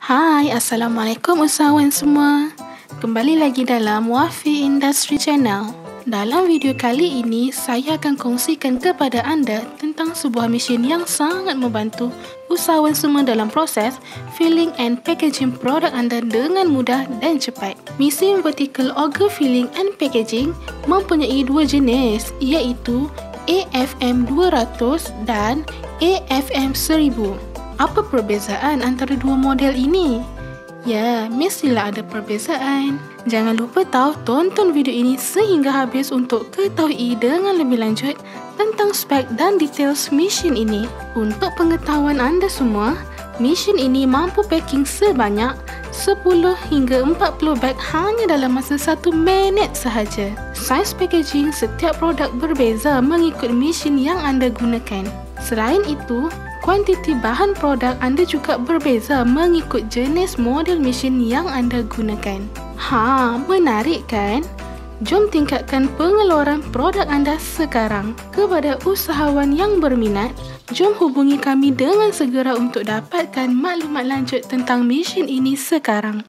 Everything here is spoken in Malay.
Hai, Assalamualaikum usahawan semua. Kembali lagi dalam Wafi Industry Channel. Dalam video kali ini, saya akan kongsikan kepada anda tentang sebuah mesin yang sangat membantu usahawan semua dalam proses filling and packaging produk anda dengan mudah dan cepat. Mesin vertical auger filling and packaging mempunyai dua jenis, iaitu AFM 200 dan AFM 1000. Apa perbezaan antara dua model ini? Ya, mestilah ada perbezaan. Jangan lupa tonton video ini sehingga habis untuk ketahui dengan lebih lanjut tentang spek dan details mesin ini. Untuk pengetahuan anda semua, mesin ini mampu packing sebanyak 10 hingga 40 beg hanya dalam masa 1 minit sahaja. Saiz packaging setiap produk berbeza mengikut mesin yang anda gunakan. Selain itu, kuantiti bahan produk anda juga berbeza mengikut jenis model mesin yang anda gunakan. Menarik kan? Jom tingkatkan pengeluaran produk anda sekarang. Kepada usahawan yang berminat, jom hubungi kami dengan segera untuk dapatkan maklumat lanjut tentang mesin ini sekarang.